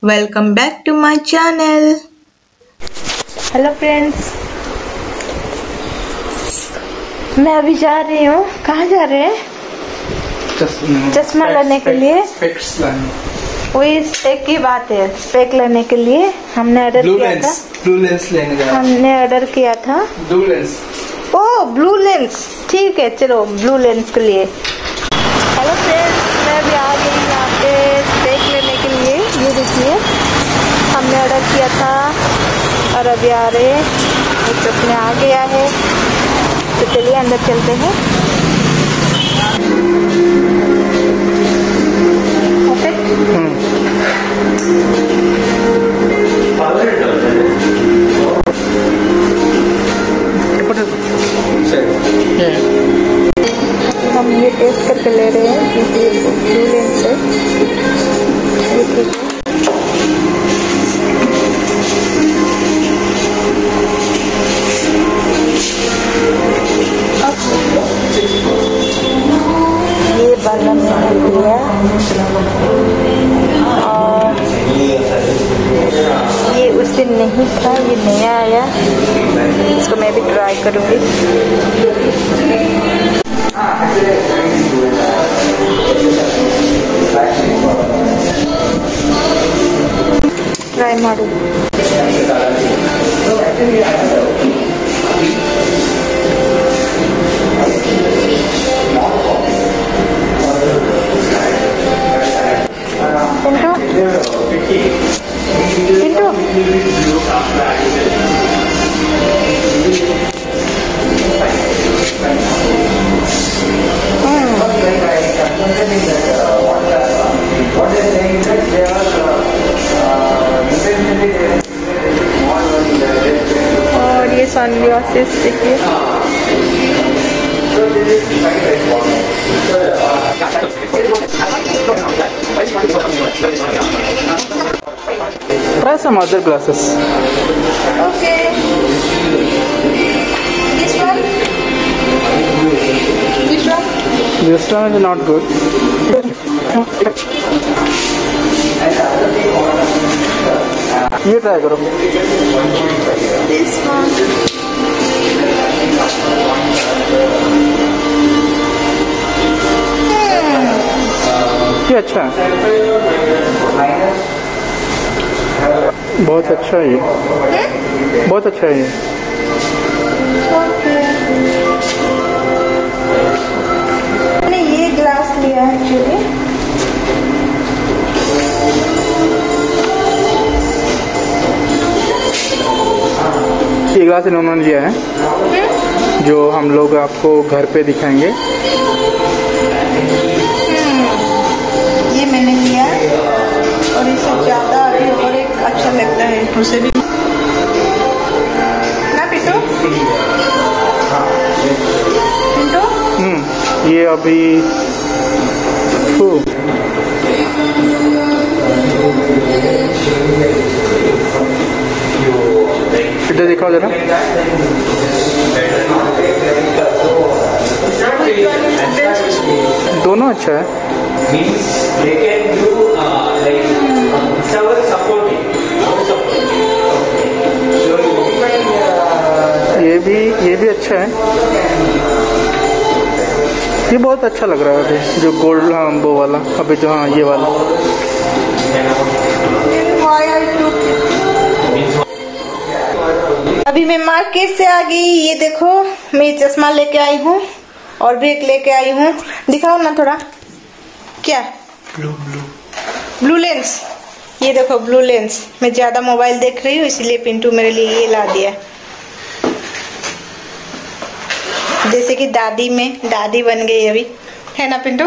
Welcome back to my channel. Hello friends, मैं अभी जा रही हूँ। कहाँ जा रहे हैं? चश्मा लेने के लिए। वही स्पेक की बात है, स्पेक लेने के लिए हमने ऑर्डर किया था। ब्लू लेंस लेने गया। हमने ऑर्डर किया था blue lens. Oh blue lens, ठीक है चलो ब्लू लेंस के लिए। हेलो फ्रेंड्स, मैं अभी आ गई यहाँ पे स्पेक लेने के लिए। ये देखिए हमने ऑर्डर किया था और अभी आ रहे हैं। चश्मे आ गया है तो चलिए अंदर चलते हैं। हम ये टेस्ट करके ले रहे हैं ब्लू लेंस से। ये वाला मैंने लिया और ये उस दिन नहीं था, ये नया आया। इसको मैं भी ट्राई करूँगी। ट्राई मारू। और ये सनग्लासेस देखिए। Try some other glasses. Okay. This one? This one? This one is not good. ये ट्राई करो। This one. ये अच्छा है, बहुत अच्छा है ये, बहुत अच्छा है ये। मैंने ये ग्लास लिया एक्चुअली। ये ग्लास इन्होंने लिया है जो हम लोग आपको घर पे दिखाएंगे। ये मैंने लिया और इससे ज्यादा अभी और एक अच्छा लगता है उसे भी ना पिटो। ये अभी इधर दिखाओ जरा। दोनों अच्छा है। ये भी अच्छा है। ये बहुत अच्छा लग रहा है अभी जो गोल्ड, हाँ वो वाला, अभी जो हाँ ये वाला। अभी मैं मार्केट से आ गई। ये देखो मैं चश्मा लेके आई हूँ और भी एक लेके आई हूँ। दिखाओ ना थोड़ा। क्या? Blue lens. ये देखो ब्लू लेंस। मैं ज्यादा मोबाइल देख रही हूँ इसलिए पिंटू मेरे लिए ये ला दिया। जैसे कि दादी बन गई अभी, है ना पिंटू?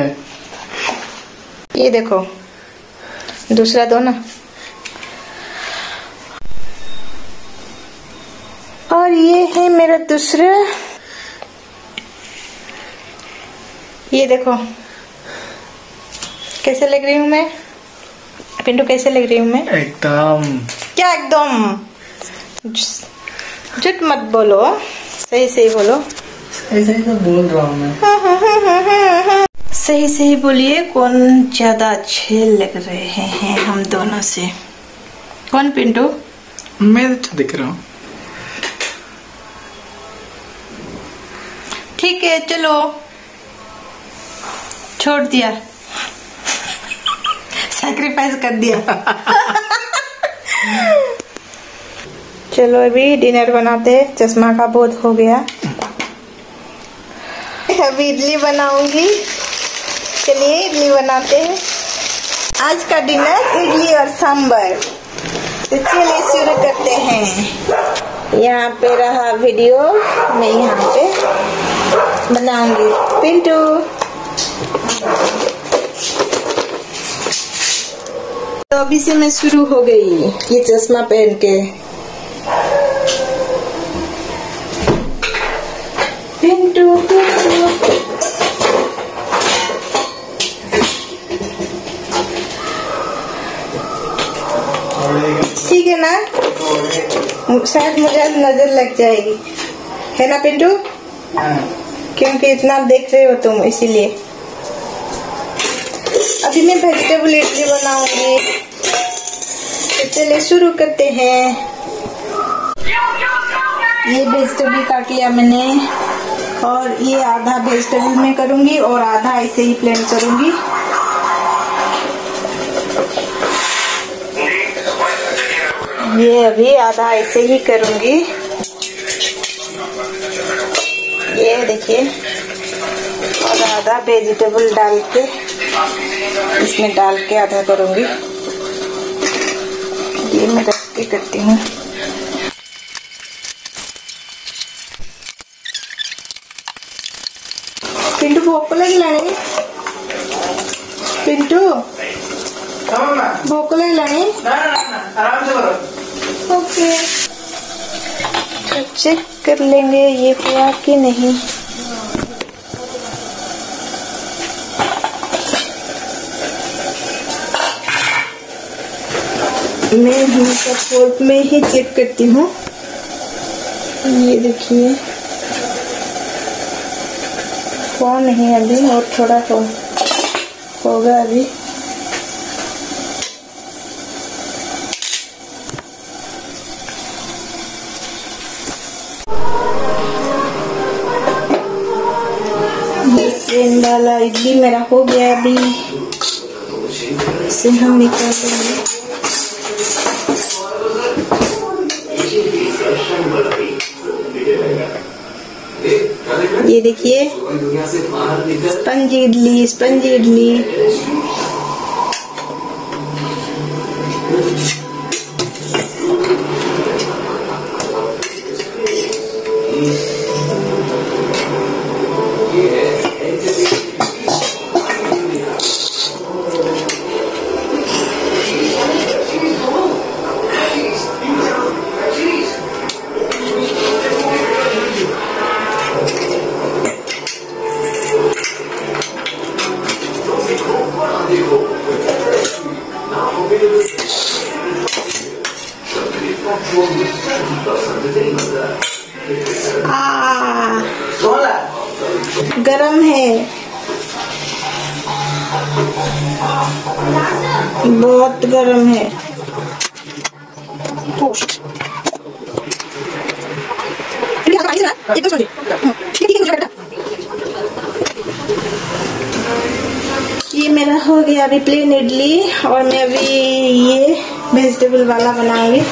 ये देखो दूसरा दो ना। और ये है मेरा दूसरा। ये देखो कैसे लग रही हूँ मैं पिंटू, कैसे लग रही हूँ मैं? एकदम। क्या एकदम? झूठ मत बोलो, सही सही बोलो। सही तो बोल रहा हूँ मैं। सही सही बोलिए, कौन ज्यादा अच्छे लग रहे हैं हम दोनों से? कौन पिंटू? मैं अच्छा दिख रहा हूँ। ठीक है चलो, छोड़ दिया, सैक्रिफाइस कर दिया। चलो अभी डिनर बनाते हैं, चश्मा का बोध हो गया। अभी इडली बनाऊंगी, चलिए इडली बनाते हैं। आज का डिनर इडली और सांबर, तो चलिए शुरू करते हैं। यहाँ पे रहा वीडियो, मैं यहाँ पे बनाऊंगी। पिंटू तो अभी से मैं शुरू हो गई ये चश्मा पहन के। पिंटू ठीक है ना, शायद मुझे नजर लग जाएगी, है ना पिंटू? क्योंकि इतना देख रहे हो तुम, इसीलिए। अभी मैं वेजिटेबल इडली बनाऊंगी, तो चलिए शुरू करते हैं। ये वेजिटेबल काट लिया मैंने, और ये आधा वेजिटेबल में करूंगी और आधा ऐसे ही प्लेन करूंगी। ये अभी आधा ऐसे ही करूंगी, ये देखिए, और आधा वेजिटेबल डाल के इसमें डाल के आधा करूंगी। ये मैं रख के करती हूँ। पिंटू भोक लगी, पिंटू भोक लगी, आराम से करो। ओके, तो चेक कर लेंगे ये हुआ कि नहीं। मैं हमेशा फोर्क में ही चेक करती हूँ। ये देखिए, हुआ नहीं अभी, और थोड़ा होगा अभी। प्लेन वाला इडली मेरा हो गया, अभी इसे हम निकाल देंगे। ये देखिए, स्पंजी इडली, स्पंजी इडली। गरम है, बहुत गरम है। ये मेरा हो गया अभी प्लेन इडली, और मैं अभी ये वेजिटेबल वाला बनाऊंगी।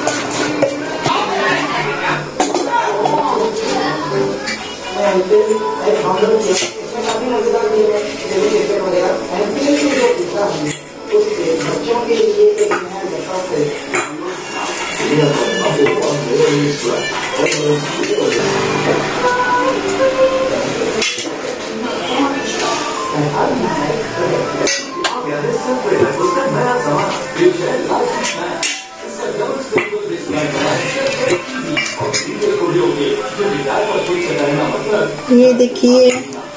ये देखिए,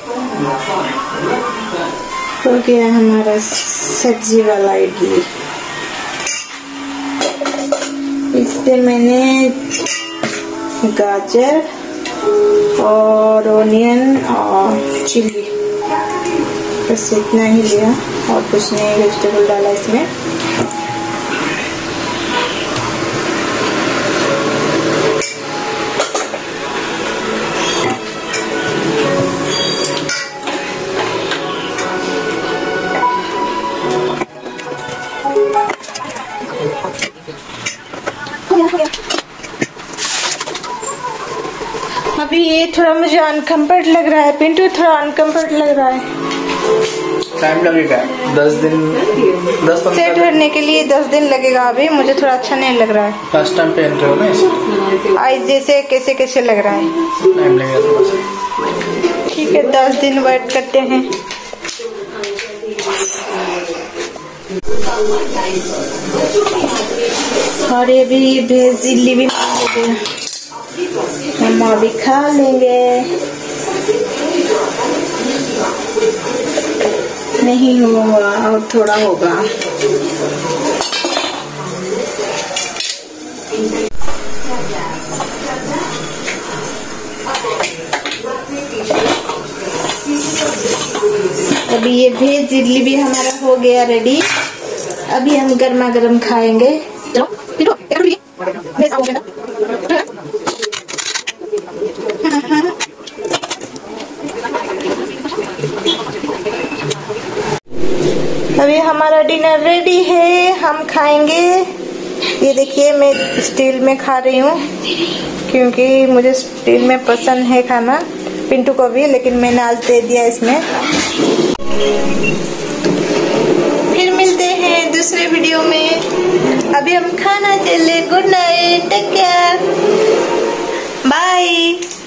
हो गया हमारा सब्जी वाला इडली। इसमें मैंने गाजर और ओनियन और चिली बस इतना ही लिया और कुछ नहीं वेजिटेबल डाला इसमें। अभी ये थोड़ा मुझे अनकम्फर्ट लग रहा है पिंटू, थोड़ा अनकम्फर्ट लग रहा है। टाइम लगेगा 10 दिन, 10-15 सेट होने के लिए 10 दिन लगेगा। अभी मुझे थोड़ा अच्छा नहीं लग रहा है। फर्स्ट टाइम पहन रहे हो ना इसे? आज जैसे कैसे कैसे लग रहा है। टाइम लगेगा थोड़ा सा। ठीक है 10 दिन वेट करते हैं। और ये भी भेज इडली भी हम अभी खा लेंगे। नहीं होगा और थोड़ा होगा। अभी ये भेज इडली भी हमारा हो गया रेडी। अभी हम गर्मा गर्म खाएंगे। अभी हमारा डिनर रेडी है, हम खाएंगे। ये देखिए मैं स्टील में खा रही हूँ क्योंकि मुझे स्टील में पसंद है खाना, पिंटू को भी, लेकिन मैंने आज दे दिया इसमें। फिर मिलते हैं दूसरे वीडियो में। अभी हम खाना चले। Good night, take care, bye.